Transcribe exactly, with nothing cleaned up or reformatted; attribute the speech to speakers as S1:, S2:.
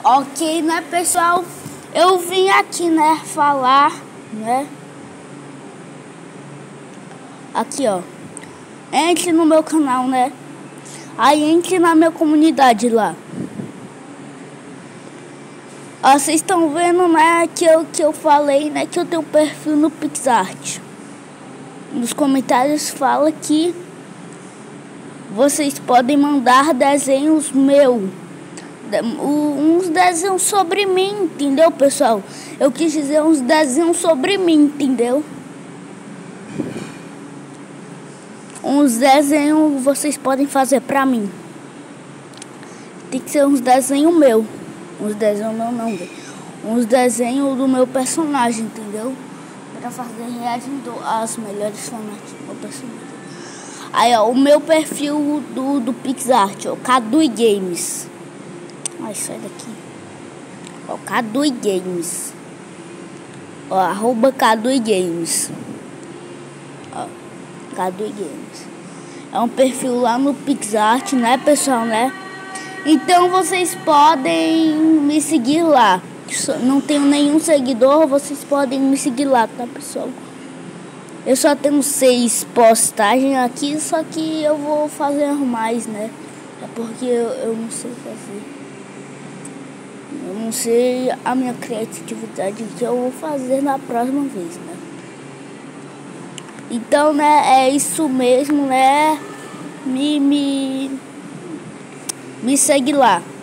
S1: Ok, né, pessoal? Eu vim aqui, né, falar, né? Aqui, ó. Entre no meu canal, né? Aí entre na minha comunidade lá. Ó, vocês estão vendo, né, que eu, que eu falei, né, que eu tenho um perfil no PixArt. Nos comentários fala que vocês podem mandar desenhos meus. Uns desenhos sobre mim, entendeu, pessoal? Eu quis dizer uns desenhos sobre mim, entendeu? Uns desenhos vocês podem fazer pra mim. Tem que ser uns desenhos meus. Uns desenhos meu não, velho. Uns desenhos do meu personagem, entendeu? Pra fazer reagindo às melhores formas do meu personagem. Aí, ó, o meu perfil do, do PixArt, ó, Cadu Games. Ai, sai daqui. Ó, Cadu Games. Ó, arroba Cadu Games. Ó, Cadu Games. É um perfil lá no PixArt, né, pessoal, né? Então vocês podem me seguir lá. Não tenho nenhum seguidor, vocês podem me seguir lá, tá, pessoal? Eu só tenho seis postagens aqui, só que eu vou fazer mais, né? É porque eu, eu não sei fazer. Eu não sei a minha criatividade que eu vou fazer na próxima vez, né? Então, né, é isso mesmo, né? Me, me, me segue lá.